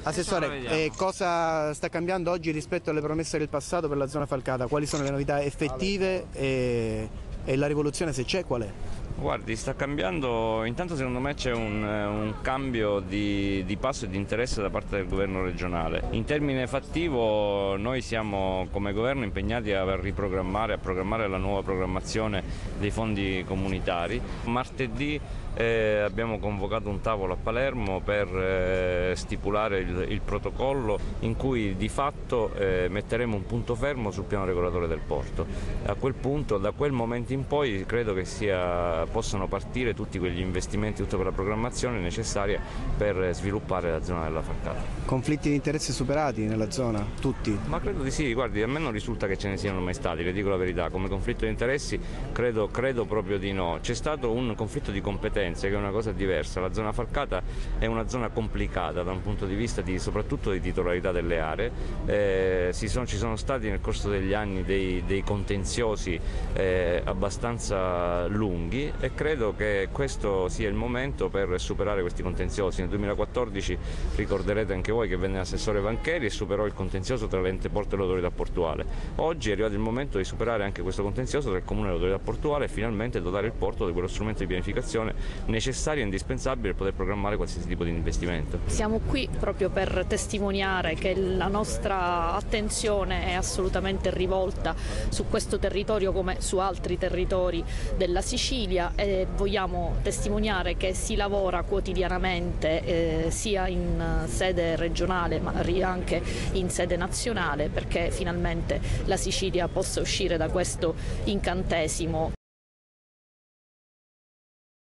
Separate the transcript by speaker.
Speaker 1: Assessore, cosa sta cambiando oggi rispetto alle promesse del passato per la zona falcata? Quali sono le novità effettive e la rivoluzione, se c'è, qual è?
Speaker 2: Guardi, sta cambiando, intanto secondo me c'è un cambio di passo e di interesse da parte del governo regionale. In termine fattivo noi siamo come governo impegnati a riprogrammare, a programmare la nuova programmazione dei fondi comunitari. Martedì abbiamo convocato un tavolo a Palermo per stipulare il protocollo in cui di fatto metteremo un punto fermo sul piano regolatore del porto. A quel punto, da quel momento in poi, credo che possano partire tutti quegli investimenti, tutta quella programmazione necessaria per sviluppare la zona della falcata.
Speaker 1: Conflitti di interesse superati nella zona? Tutti?
Speaker 2: Ma credo di sì, guardi, a me non risulta che ce ne siano mai stati, le dico la verità, come conflitto di interessi credo proprio di no. C'è stato un conflitto di competenze che è una cosa diversa, la zona falcata è una zona complicata da un punto di vista soprattutto di titolarità delle aree, ci sono stati nel corso degli anni dei contenziosi abbastanza lunghi e credo che questo sia il momento per superare questi contenziosi. Nel 2014 ricorderete anche voi che venne l'assessore Vancheri e superò il contenzioso tra l'ente porto e l'autorità portuale. Oggi è arrivato il momento di superare anche questo contenzioso tra il comune e l'autorità portuale e finalmente dotare il porto di quello strumento di pianificazione necessario e indispensabile per poter programmare qualsiasi tipo di investimento.
Speaker 3: Siamo qui proprio per testimoniare che la nostra attenzione è assolutamente rivolta su questo territorio come su altri territori della Sicilia e vogliamo testimoniare che si lavora quotidianamente sia in sede regionale ma anche in sede nazionale perché finalmente la Sicilia possa uscire da questo incantesimo.